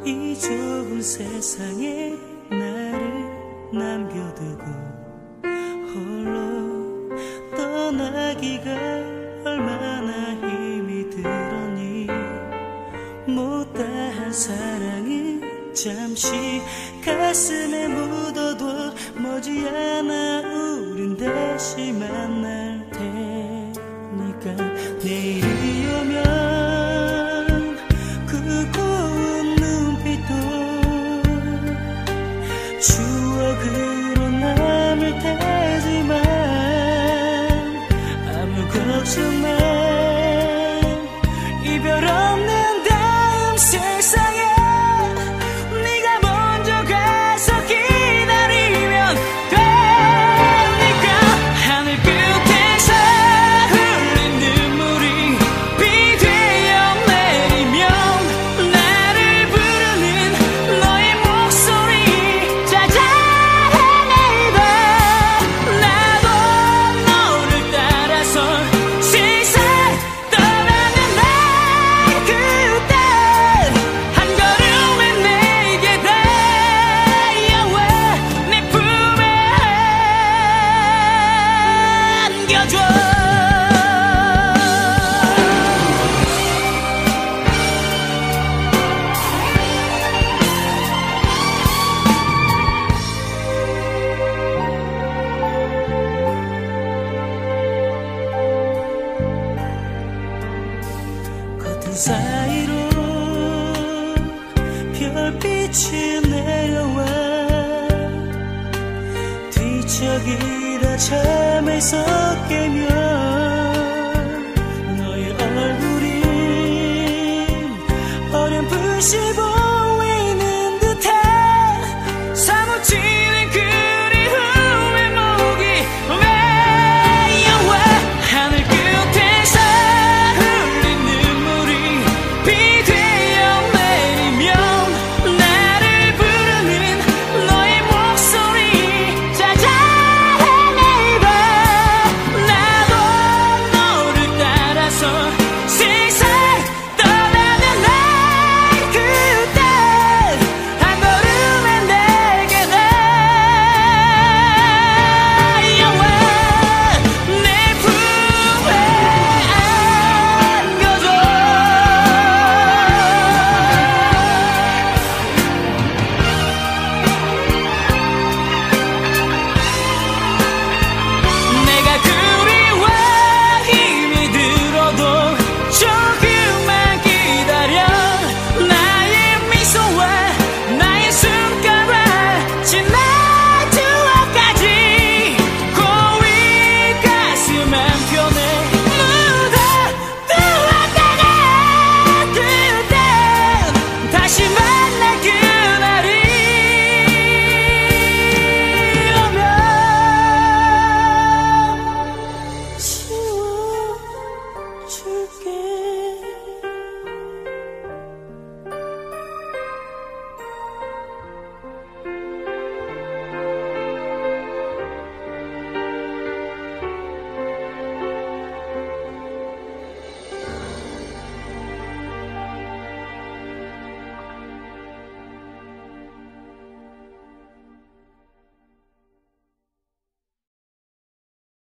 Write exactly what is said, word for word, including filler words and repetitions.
이 좁은 세상에 나를 남겨두고 홀로 떠나기가 얼마나 힘이 들었니. 못다한 사랑은 잠시 가슴에 묻어둬 머지않아 우린 다시 만날 테니까. 내일이 오면 그 고운 눈빛도 추억으로 남을 테지만 아무 걱정 마. 이별 없는 다음 세상에 네가 먼저 가서 기다리면 되니까. 하늘 끝에서 흘린 눈물이 비 되어 내리면 나를 부르는 너의 목소리 찾아내봐. 나도 너를 따라서 세상 떠나는 날 그때 한 걸음에 내게 달려와 내 품에 안겨줘. 커튼 사이로 별빛이 내려와 뒤척이다 잠에서 깨면 너의 얼굴이 어렴풋이